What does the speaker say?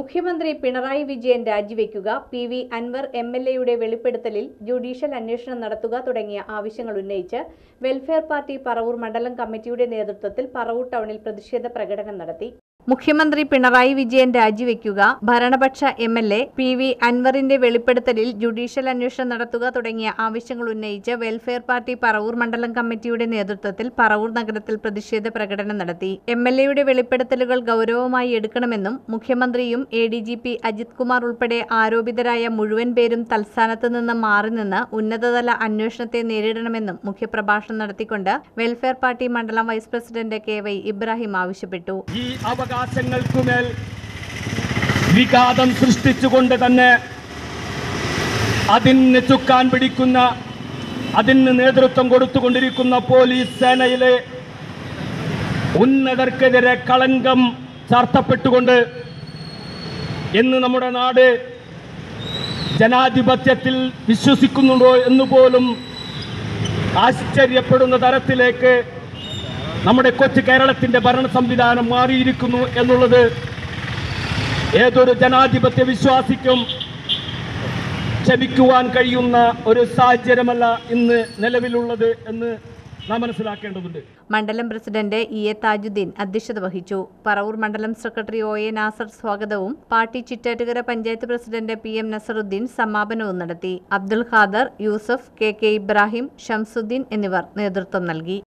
മുഖ്യമന്ത്രി പിണറായി വിജയൻ രാജിവെക്കുക, P V Anvar എംഎൽഎയുടെ വെളിപ്പെടുത്തലിൽ ജുഡീഷ്യൽ അന്വേഷണം നടത്തുക തുടങ്ങിയ ആവശ്യങ്ങൾ ഉന്നയിച്ച് വെൽഫെയർ പാർട്ടി പറവൂർ മണ്ഡലം കമ്മിറ്റിയുടെ നേതൃത്വത്തിൽ പറവൂർ ടൗണിൽ പ്രതിഷേധ പ്രകടനം നടത്തി. മുഖ്യമന്ത്രി പിണറായി വിജയൻ രാജിവെക്കുക, ഭരണപക്ഷ എംഎൽഎ പി വി അൻവറിന്റെ വെളിപ്പെടുത്തലിൽ ജുഡീഷ്യൽ അന്വേഷണം നടത്തുക തുടങ്ങിയ ആവശ്യങ്ങൾ ഉന്നയിച്ച് വെൽഫെയർ പാർട്ടി പറവൂർ മണ്ഡലം കമ്മിറ്റിയുടെ നേതൃത്വത്തിൽ പറവൂർ നഗരത്തിൽ പ്രതിഷേധ പ്രകടനം നടത്തി. എംഎൽഎയുടെ വെളിപ്പെടുത്തലുകൾ ഗൗരവമായി എടുക്കണമെന്നും മുഖ്യമന്ത്രിയും എഡിജിപി അജിത് കുമാർ ഉൾപ്പെടെ ആരോപിതരായ മുഴുവൻ പേരും തൽസ്ഥാനത്ത് നിന്ന് മാറി നിന്ന് ഉന്നതതല അന്വേഷണത്തെ നേരിടണമെന്നും മുഖ്യപ്രഭാഷണം നടത്തിക്കൊണ്ട് വെൽഫെയർ പാർട്ടി മണ്ഡലം വൈസ് പ്രസിഡന്റ് KY ഇബ്രാഹിം ആവശ്യപ്പെട്ടു. അവകാശങ്ങൾക്കുമേൽ വിഘാതം സൃഷ്ടിച്ചുകൊണ്ട് തന്നെ അതിന് ചുക്കാൻ പിടിക്കുന്ന, അതിന് നേതൃത്വം കൊടുത്തുകൊണ്ടിരിക്കുന്ന പോലീസ് സേനയിലെ ഉന്നതർക്കെതിരെ കളങ്കം ചാർത്തപ്പെട്ടുകൊണ്ട് ഇന്ന് നമ്മുടെ നാട് ജനാധിപത്യത്തിൽ വിശ്വസിക്കുന്നുണ്ടോ എന്നുപോലും ആശ്ചര്യപ്പെടുന്ന തരത്തിലേക്ക് നമ്മുടെ കൊച്ചു കേരളത്തിന്റെ ഭരണ സംവിധാനം മാറിയിരിക്കുന്നു എന്നുള്ളത് ഏതൊരു ജനാധിപത്യ വിശ്വാസിക്കും ക്ഷമിക്കുവാൻ കഴിയുന്ന ഒരു സാഹചര്യമല്ല ഇന്ന് നിലവിലുള്ളത് എന്ന് നാം മനസ്സിലാക്കേണ്ടതുണ്ട്. മണ്ഡലം പ്രസിഡന്റ് EA താജുദ്ദീൻ അധ്യക്ഷത വഹിച്ചു. പറവൂർ മണ്ഡലം സെക്രട്ടറി OA നാസർ സ്വാഗതവും party Chittattukara panchayat president PM Nasaruddin സമാപനവും നടത്തി. അബ്ദുൽ ഖാദർ, യൂസഫ്, KK ഇബ്രാഹിം, ഷംസുദ്ദീൻ എന്നിവർ നേതൃത്വം നൽകി.